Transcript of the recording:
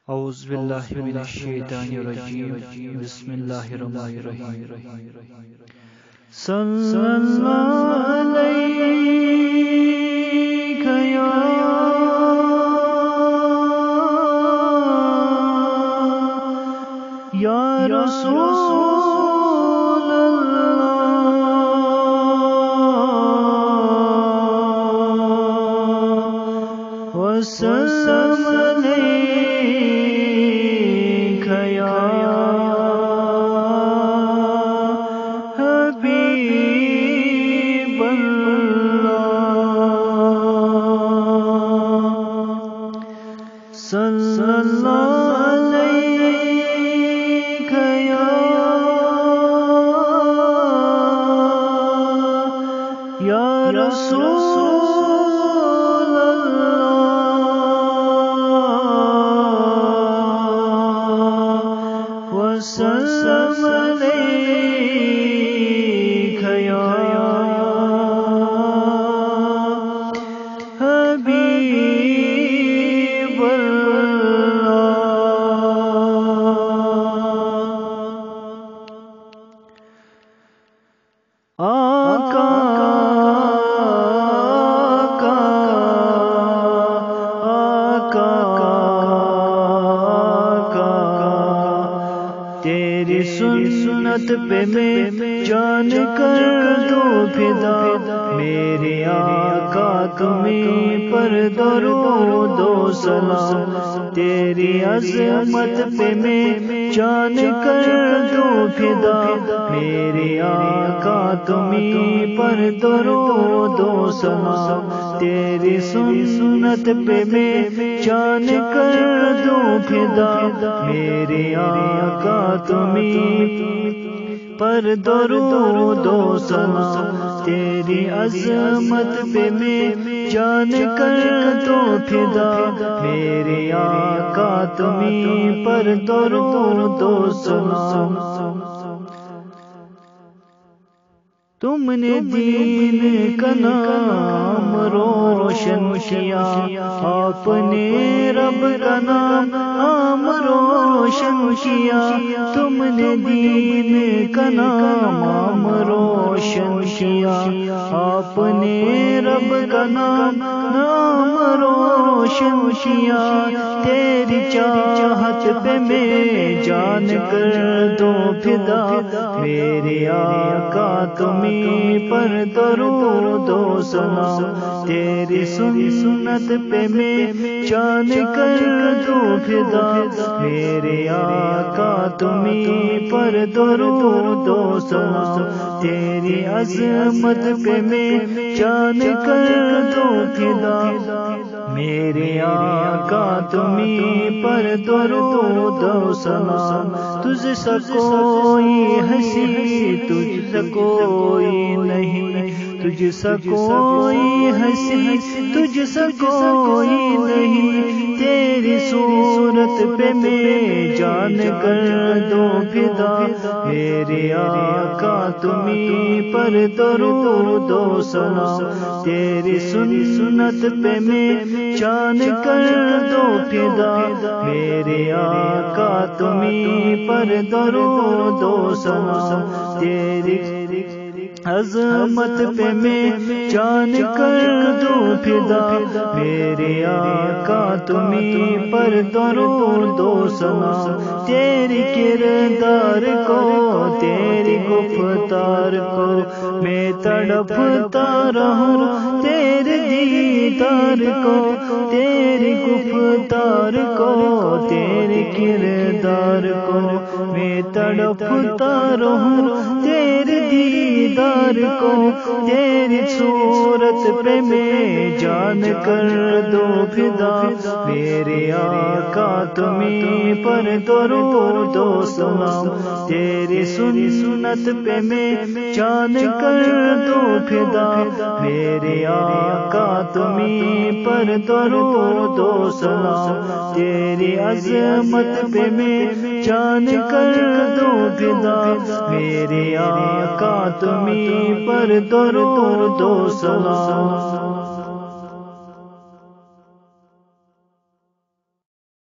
اعوذ باللہ من الشیطان الرجیم بسم اللہ الرحمن الرحیم صلی اللہ علیک یا رسول اللہ وسلم علیک یا حبیب اللہ صلی اللہ علیک یا رسول اللہ وسلم علیک یا حبیب اللہ آقا تیری سنت پہ میں جان کر دو فدا میرے آقا تمہیں پر درود و سلام تیری عظمت پہ میں جان کر دو فدا میرے آقا تمہیں پر درود و سلام تیری سنت پہ میں جان کر دو فدا میرے آقا تمہیں پر درود و سلام تیری عظمت پہ میں جان کر دو فدا میرے آقا تمہیں پر درود و سلام تم نے دین کا نام روشن کیا آپ نے رب کا نام روشن کیا تم نے دین کا نام روشن کیا آپ نے رب کا نام روشن کیا تیری چاہت پہ میں جان کر دو فدا میرے آقا تمہیں پر درود و سلام تیری سنت پہ میں جان کر دو فدا میرے آقا تمہیں پر درود و سلام تیری عظمت پہ میں جان کر دو فدا میرے آقا تمہیں پر درود و سلام تجھ سا کوئی ہنسی تجھ سا کوئی نہیں تجھ سا کوئی ہنسی تجھ سا کوئی نہیں تیری صورت پہ میں جان کر دو فدا میرے آقا تمہیں پر درود و سلام تیری سنت پہ میں جان کر دو فدا میرے آقا تمہیں پر درود و سلام تیری عظمت پہ میں جان کر دو فدا میرے آقا تمہیں پر درود و سلام تیری کردار کو تیری گفتار کو میں تڑپتا رہوں تیرے دیدار کو تیری گفتار کو تیرے کردار کو میں تڑپتا رہوں تیرے دیدار کو تیری صورت پہ میں جان کر دو فدا میرے آقا تمہیں پر درود و سلام تیری سنت پہ میں جان کر دو فدا میرے آقا تمہیں پر درود و سلام تیری عظمت پہ میں جان کر دو فدا میرے آقا تمہیں پر درود و سلام